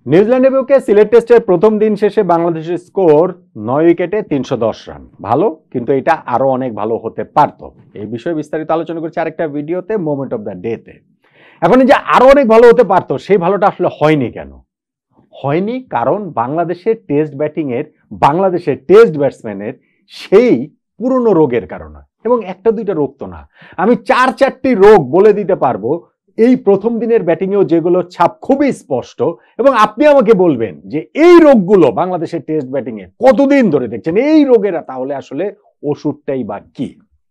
নিউজিল্যান্ডের বিপক্ষে সিলেট টেস্টের প্রথম দিন শেষে বাংলাদেশের স্কোর 9 উইকেটে 310 রান। ভালো, কিন্তু এটা আরো অনেক ভালো হতে পারত। এই বিষয়ে বিস্তারিত আলোচনা করছি আরেকটা ভিডিওতে, মোমেন্ট অফ দ্য ডেতে। এখন যে আরো অনেক ভালো হতে পারতো, সেই ভালোটা আসলে হয়নি কেন? হয়নি কারণ বাংলাদেশের টেস্ট ব্যাটিং এর, বাংলাদেশের টেস্ট ব্যাটসম্যানের সেই পুরনো রোগের কারণে। এবং একটা দুইটা রোগ তো না, আমি 4-4টি রোগ বলে দিতে পারবো এই প্রথম দিনের ব্যাটিংয়েও, যেগুলো ছাপ খুবই স্পষ্ট। এবং আপনি আমাকে বলবেন যে এই রোগগুলো বাংলাদেশের টেস্ট ব্যাটিংয়ে কতদিন ধরে দেখছেন এই রোগেরা, তাহলে আসলে ওষুধটাই বা কি?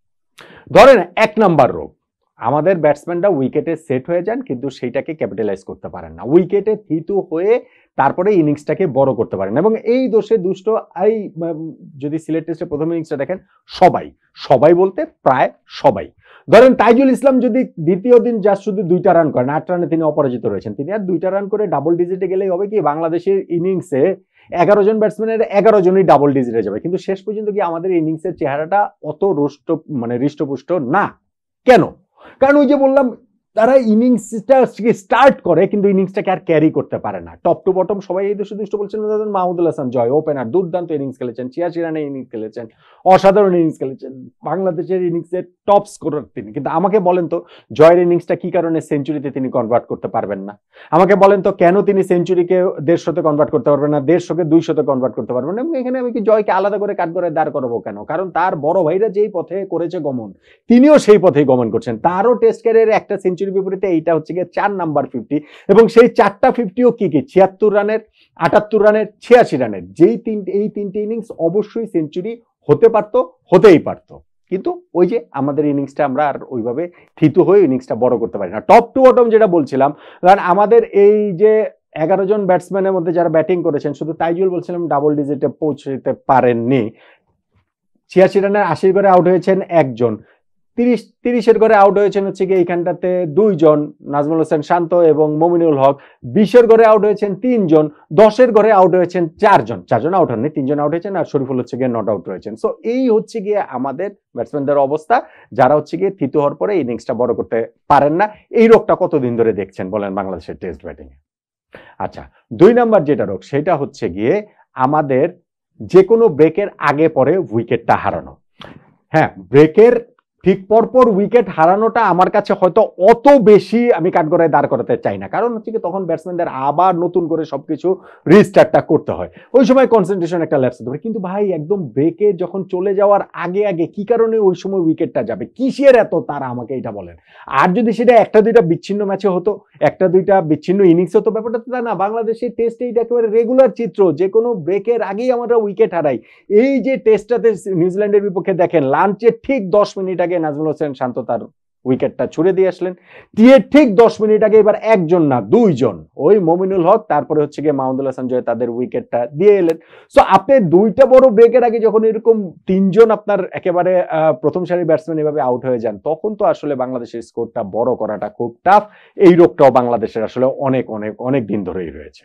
ধরেন 1 নাম্বার রোগ, আমাদের ব্যাটসম্যানরা উইকেটে সেট হয়ে যান কিন্তু সেইটাকে ক্যাপিটালাইজ করতে পারেন না, উইকেটে থিতু হয়ে তারপরে ইনিংসটাকে বড় করতে পারেন। এবং এই দোষে দুষ্ট এই যদি সিলেট টেস্টের প্রথম ইনিংসটা দেখেন, সবাই বলতে প্রায় সবাই। ধরেন তাইজুল ইসলাম যদি দ্বিতীয় দিন জাস্ট শুধু 2টা রান করেন, 8 রানে তিনি অপরাজিত রয়েছেন, তিনি আর 2টা রান করে ডাবল ডিজিটে গেলেই হবে কি? বাংলাদেশের ইনিংসে 11 জন ব্যাটসম্যানের 11 জনই ডাবল ডিজিটে যাবে। কিন্তু শেষ পর্যন্ত কি আমাদের ইনিংসের চেহারাটা অত হৃষ্টপুষ্ট না। কেন? কারণ ওই যে বললাম, তারা ইনিংসটা স্টার্ট করে কিন্তু ইনিংসটাকে আর ক্যারি করতে পারে না। টপ টু বটম সবাই এই দোষে দুষ্ট বলছেন। মাহমুদুল হাসান জয় ওপেনার, দুর্দান্ত ইনিংস খেলেছেন, 86 রানে ইনিংস খেলেছেন, অসাধারণ ইনিংস খেলেছেন, বাংলাদেশের ইনিংসের টপ স্কোরার তিনি। কিন্তু আমাকে বলেন তো, জয়ের ইনিংসটা কি কারণে সেঞ্চুরিতে তিনি কনভার্ট করতে পারবেন না? আমাকে বলেন তো, কেন তিনি সেঞ্চুরিকে 150-তে কনভার্ট করতে পারবেন না, 150-কে 200-তে কনভার্ট করতে পারবেন না? এবং এখানে আমি কি জয়কে আলাদা করে কাঠগড়ায় দাঁড় করাবো কেন? কারণ তার বড় ভাইরা যেই পথে করেছে গমন, তিনিও সেই পথেই গমন করছেন। তারও টেস্ট ক্যারিয়ারে একটা সেঞ্চুরি বিপরীতে এইটা হচ্ছে গিয়ে 4 নাম্বার 50। এবং সেই 4টা 50ও কি 76 রানের, 78 রানের, 86 রানের, এই তিনটে ইনিংস অবশ্যই সেঞ্চুরি হতেই পারতো। কিন্তু ওই যে আমাদের ইনিংসটা আমরা আর ওইভাবে থিতু হয়ে ইনিংসটা বড় করতে পারি না। টপ টু বটম যেটা বলছিলাম, কারণ আমাদের এই যে 11 জন ব্যাটসম্যানের মধ্যে যারা ব্যাটিং করেছেন, শুধু তাইজুল বলছিলাম ডাবল ডিজিটে পৌঁছতে পারেননি। 86 রানের 80 করে আউট হয়েছেন একজন, 30-এর ঘরে আউট হয়েছেন হচ্ছে গিয়ে এইখানটাতে 2 জন, নাজমুল হোসেন শান্ত এবং মমিনুল হক। 20-এর ঘরে আউট হয়েছেন 3 জন, 10-এর ঘরে আউট হয়েছেন 4 জন আউট হননি, 3 জন আউট হয়েছেন, আর শরীফুল হচ্ছে গিয়ে নট আউট রয়েছেন। সো এই হচ্ছে গিয়ে আমাদের ব্যাটসম্যানদের অবস্থা, যারা হচ্ছে গিয়ে থিতু হওয়ার পরে ইনিংসটা বড় করতে পারেন না। এই রোগটা কতদিন ধরে দেখছেন বলেন বাংলাদেশের টেস্ট ব্যাটিং এ? আচ্ছা, 2 নাম্বার যেটা রোগ, সেটা হচ্ছে গিয়ে আমাদের যে কোনো ব্রেকের আগে পরে উইকেটটা হারানো। হ্যাঁ, ব্রেকের ঠিক পরপর উইকেট হারানোটা আমার কাছে হয়তো অত বেশি আমি কাঠগড়ায় দাঁড় করাতে চাই না, কারণ হচ্ছে কি তখন ব্যাটসম্যানদের আবার নতুন করে সবকিছু রিস্টার্টটা করতে হয়, ওই সময় কনসেন্ট্রেশন একটা ল্যাপস হতে পারে। কিন্তু ভাই, একদম ব্রেকে যখন চলে যাওয়ার আগে কি কারণে ওই সময় উইকেটটা যাবে, কিসের এত তারা, আমাকে এটা বলেন। আর যদি সেটা 1-2টা বিচ্ছিন্ন ম্যাচে হতো, 1-2টা বিচ্ছিন্ন ইনিংস হতো, ব্যাপারটা তো তা না। বাংলাদেশের টেস্টে এটা একেবারে রেগুলার চিত্র, যে কোনো ব্রেকের আগেই আমরা উইকেট হারাই। এই যে টেস্টটাতে নিউজিল্যান্ডের বিপক্ষে দেখেন, লাঞ্চের ঠিক 10 মিনিট আগে নাজমুল হোসেন শান্ত তার উইকেটটা ছুড়ে দিয়ে আসলেন, দিয়ে ঠিক 10 মিনিট আগে এবার 1 জন না 2 জন, ওই মমিনুল হক তারপরে হচ্ছে গিয়ে মাহমুদুল হাসান জয় তাদের উইকেটটা দিয়ে এলেন। সো আপনি 2টা বড় ব্রেকের আগে যখন এরকম 3 জন আপনার একেবারে প্রথম সারির ব্যাটসম্যান এভাবে আউট হয়ে যান, তখন তো আসলে বাংলাদেশের স্কোরটা বড় করাটা খুব টাফ। এই রোগটাও বাংলাদেশের আসলে অনেক দিন ধরেই রয়েছে।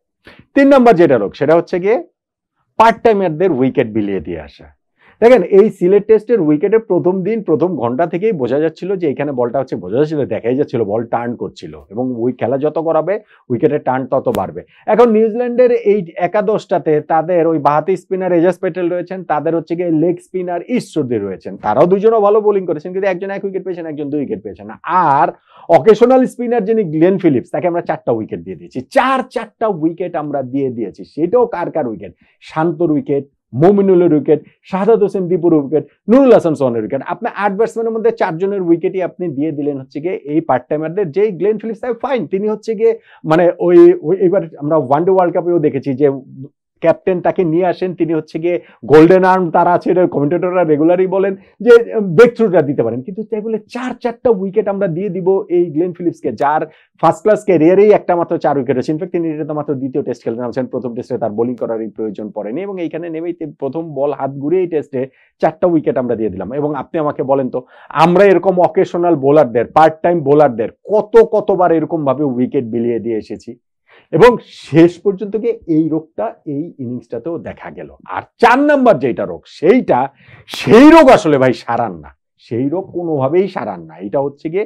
3 নাম্বার যেটা রোগ, সেটা হচ্ছে গিয়ে পার্ট টাইমারদের উইকেট বিলিয়ে দিয়ে আসা। দেখেন, এই সিলেট টেস্টের উইকেটের প্রথম দিন, প্রথম ঘন্টা থেকেই বোঝা যাচ্ছিল যে এখানে বলটা হচ্ছে, দেখাই যাচ্ছিল বল টার্ন করছিল, এবং ওই খেলা যত করাবে উইকেটের টার্ন তত বাড়বে। এখন নিউজিল্যান্ডের এই একাদশটাতে তাদের ওই বাহাতি স্পিনার এজাজ প্যাটেল রয়েছেন, তাদের হচ্ছে গিয়ে লেগ স্পিনার ঈশ্বরদী রয়েছেন, তারাও দুজনও ভালো বোলিং করেছেন, কিন্তু একজন 1 উইকেট পেয়েছেন, একজন 2 উইকেট পেয়েছেন। আর অকেশনাল স্পিনার যিনি গ্লেন ফিলিপস, তাকে আমরা 4টা উইকেট দিয়ে দিয়েছি, 4টা উইকেট আমরা দিয়ে দিয়েছি। সেটাও কার উইকেট? শান্তর উইকেট, মমিনুলের উইকেট, শাহাদাত হোসেন দীপুর উইকেট, নুরুল হাসান সোহানের উইকেট। আপনি 8 ব্যাটসম্যানের মধ্যে 4 জনের উইকেটই আপনি দিয়ে দিলেন হচ্ছে গিয়ে এই পার্ট টাইমারদের। যেই গ্লেন ফিলিপস ফাইন, তিনি হচ্ছে গিয়ে মানে ওই এবার আমরা ওয়ানডে ওয়ার্ল্ড কাপেও দেখেছি যে ক্যাপ্টেন তাকে নিয়ে আসেন, তিনি হচ্ছে গিয়ে গোল্ডেন আর্ম তারা আছে, কমেন্টেটররা রেগুলারই বলেন যে ব্রেক থ্রুটা দিতে পারেন, কিন্তু তাই বলে 4টা উইকেট আমরা দিয়ে দিব এই গ্লেন ফিলিপসকে, যার ফার্স্ট ক্লাস ক্যারিয়ারেই একটা মাত্র 4 উইকেট হয়েছে। ইনফ্যাক্ট তিনি এটা মাত্র দ্বিতীয় টেস্ট খেলতে নামছেন, প্রথম টেস্টে তার বোলিং করারই প্রয়োজন পড়েনি, এবং এইখানে নেমেই প্রথম বল হাত ঘুরিয়ে এই টেস্টে 4টা উইকেট আমরা দিয়ে দিলাম। এবং আপনি আমাকে বলেন তো, আমরা এরকম অকেশনাল বোলারদের, পার্ট টাইম বোলারদের কতবার এরকম ভাবে উইকেট বিলিয়ে দিয়ে এসেছি, এবং শেষ পর্যন্ত গিয়ে এই রোগটা এই ইনিংসটাতেও দেখা গেল। আর 4 নাম্বার যেটা রোগ, সেই রোগ আসলে ভাই সারান না, সেই রোগ কোনোভাবেই সারান না। এটা হচ্ছে গিয়ে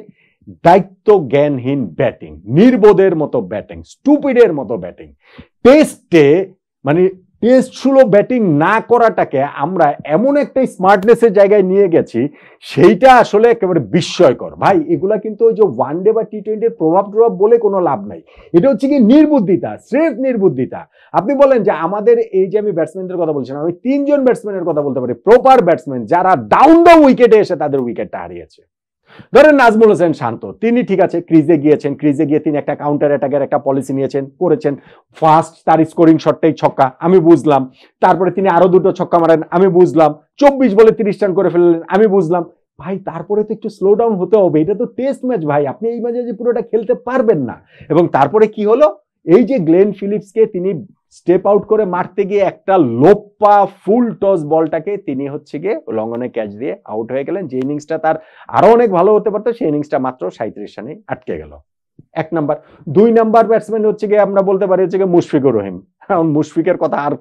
দায়িত্ব জ্ঞানহীন ব্যাটিং, নির্বোধের মতো ব্যাটিং, স্টুপিডের মতো ব্যাটিং। টেস্টে মানে টেস্ট সুলভ ব্যাটিং না করাটাকে আমরা এমন একটা স্মার্টনেসের জায়গায় নিয়ে গেছি, সেইটা আসলে একেবারে বিস্ময়কর ভাই। এগুলা কিন্তু ওই যে ওয়ানডে বা টি-20-র প্রভাব বলে কোনো লাভ নাই। এটা হচ্ছে কি নির্বুদ্ধিতা, স্রেফ নির্বুদ্ধিতা। আপনি বলেন যে আমাদের এই যে আমি ব্যাটসম্যানদের কথা বলছিলাম, আমি 3 জন ব্যাটসম্যানের কথা বলতে পারি, প্রপার ব্যাটসম্যান, যারা ডাউন দ্য উইকেটে এসে তাদের উইকেটটা হারিয়েছে। ধরেন নাজমুল হোসেন শান্ত, তিনি ঠিক আছে ক্রিজে গিয়েছেন, ক্রিজে গিয়ে তিনি একটা কাউন্টার অ্যাটাকের একটা পলিসি নিয়েছেন, করেছেন। ফার্স্ট তার স্কোরিং শটটাই ছক্কা, আমি বুঝলাম। তারপরে তিনি আরো 2টো ছক্কা মারেন, আমি বুঝলাম। 24 বলে 30 রান করে ফেললেন, আমি বুঝলাম। ভাই তারপরে তো একটু স্লো ডাউন হতে হবে, এটা তো টেস্ট ম্যাচ ভাই, আপনি এই ম্যাচে যে পুরোটা খেলতে পারবেন না। এবং তারপরে কি হলো, এই যে গ্লেন ফিলিপসকে তিনি স্টেপ আউট করে মারতে গিয়ে একটা লোপ্পা ফুল টস বলটাকে তিনি হচ্ছে গিয়ে লঙ্গনে ক্যাচ দিয়ে আউট হয়ে গেলেন। যে ইনিংসটা তার আরো অনেক ভালো হতে পারতো, সেই ইনিংসটা মাত্র 37 রানে আটকে গেল। 1 নাম্বার। 2 নাম্বার ব্যাটসম্যান হচ্ছে গিয়ে আমরা বলতে পারি হচ্ছে গিয়ে মুশফিকুর রহিম। কারণ মুশফিকের কথা আর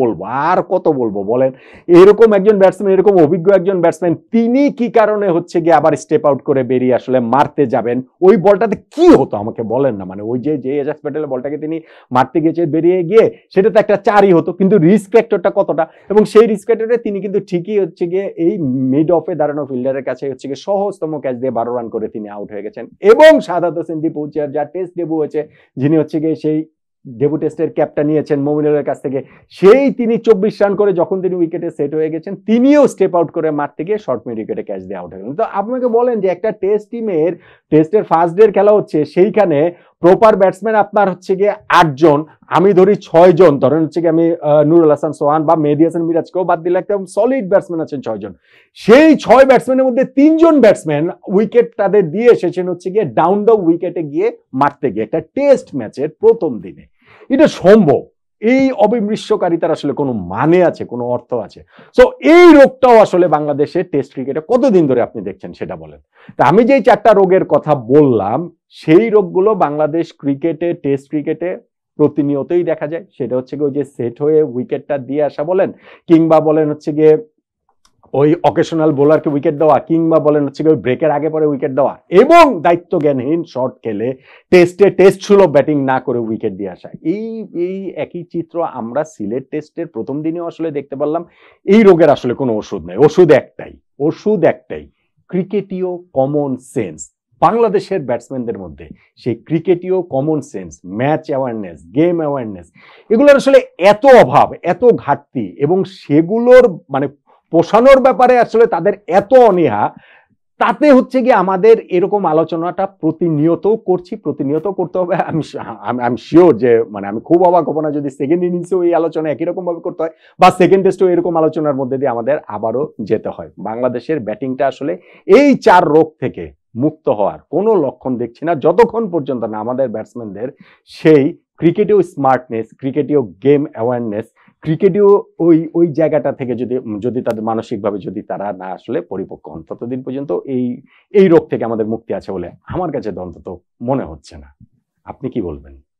কত বলবো বলেন। এরকম একজন ব্যাটসম্যান, এরকম অভিজ্ঞ একজন ব্যাটসম্যান, তিনি কি কারণে হচ্ছে গিয়ে আবার স্টেপ আউট করে বেরিয়ে আসলে মারতে যাবেন? ওই বলটাতে কি হতো আমাকে বলেন না। মানে ওই যে এজাজ প্যাটেলের বলটাকে তিনি মারতে গিয়েছে, বেরিয়ে গিয়ে সেটা তো একটা 4ই হতো, কিন্তু রিস্ক ফ্যাক্টরটা কতটা, এবং সেই রিস্ক ফ্যাক্টরে তিনি কিন্তু ঠিকই হচ্ছে গিয়ে এই মিড অফে দাঁড়ানো ফিল্ডারের কাছে হচ্ছে গিয়ে সহজতম ক্যাচ দিয়ে 12 রান করে তিনি আউট হয়ে গেছেন। এবং সাদাত হোসেন দীপু, যার টেস্ট ডেবু হয়েছে, যিনি হচ্ছে গিয়ে সেই ডেবু টেস্টের ক্যাপটা নিয়েছেন মমিনুলের কাছ থেকে, সেই তিনি 24 রান করে যখন তিনি উইকেটে সেট হয়ে গেছেন, তিনিও স্টেপ আউট করে মারতে গিয়ে শর্ট মিড উইকেটে ক্যাচ দিয়ে আউট হয়ে গেলেন। তো আপনাকে বলেন যে একটা টেস্ট টিমের টেস্টের ফার্স্ট ডে খেলা হচ্ছে, সেইখানে প্রপার ব্যাটসম্যান আপনার হচ্ছে গিয়ে 8 জন, আমি ধরি 6 জন, ধরেন হচ্ছে গিয়ে আমি নুরুল হাসান সোহান বা মেহেদী হাসান মিরাজকেও বাদ দিলে একটা সলিড ব্যাটসম্যান আছেন 6 জন। সেই 6 ব্যাটসম্যানের মধ্যে 3 জন ব্যাটসম্যান উইকেট তাদের দিয়ে এসেছেন হচ্ছে গিয়ে ডাউন দ্য উইকেটে গিয়ে মারতে গিয়ে একটা টেস্ট ম্যাচের প্রথম দিনে। এটা সম্ভব? এই অবিমৃষ্যকারিতার আসলে কোনো মানে আছে, কোনো অর্থ আছে? সো এই রোগটাও আসলে বাংলাদেশে টেস্ট ক্রিকেটে কতদিন ধরে আপনি দেখছেন সেটা বলেন। তা আমি যেই 4টা রোগের কথা বললাম, সেই রোগগুলো বাংলাদেশ ক্রিকেটে, টেস্ট ক্রিকেটে প্রতিনিয়তই দেখা যায়। সেটা হচ্ছে গিয়ে ওই যে সেট হয়ে উইকেটটা দিয়ে আসা বলেন, কিংবা বলেন হচ্ছে গিয়ে ওই অকেশনাল বোলারকে উইকেট দেওয়া, কিংবা বলেন হচ্ছে ওই ব্রেকের আগে পরে উইকেট দেওয়া, এবং দায়িত্ব জ্ঞানহীন শট খেলে টেস্ট সুলভ ব্যাটিং না করে উইকেট দিয়ে আসা। এই একই চিত্র আমরা সিলেট টেস্টের প্রথম দিনেও আসলে দেখতে পারলাম। এই রোগের আসলে কোনো ওষুধ নেই, ওষুধ একটাই, ক্রিকেটীয় কমন সেন্স। বাংলাদেশের ব্যাটসম্যানদের মধ্যে সেই ক্রিকেটীয় common sense, match awareness, game awareness, এগুলোর আসলে এত অভাব, এত ঘাটতি, এবং সেগুলোর মানে পোষানোর ব্যাপারে আসলে তাদের এত অনীহা, তাতে হচ্ছে কি আমাদের এরকম আলোচনাটা প্রতিনিয়ত করতে হবে। আমি শিওর যে মানে আমি খুব অবাক হব না যদি সেকেন্ড ইনিংসেও এই আলোচনা একই রকম ভাবে করতে হয়, বা সেকেন্ড টেস্টেও এরকম আলোচনার মধ্যে দিয়ে আমাদের আবারও যেতে হয়। বাংলাদেশের ব্যাটিংটা আসলে এই 4 রোগ থেকে মুক্ত হওয়ার কোনো লক্ষণ দেখছি না, যতক্ষণ পর্যন্ত না আমাদের ব্যাটসম্যানদের সেই ক্রিকেটীয় স্মার্টনেস, ক্রিকেটীয় গেম অ্যাওয়ারনেস, ক্রিকেটীয় ওই জায়গাটা থেকে যদি তাদের মানসিকভাবে যদি তারা না আসলে পরিপক্ক হন, ততদিন পর্যন্ত এই রোগ থেকে আমাদের মুক্তি আছে বলে আমার কাছে অন্তত মনে হচ্ছে না। আপনি কি বলবেন?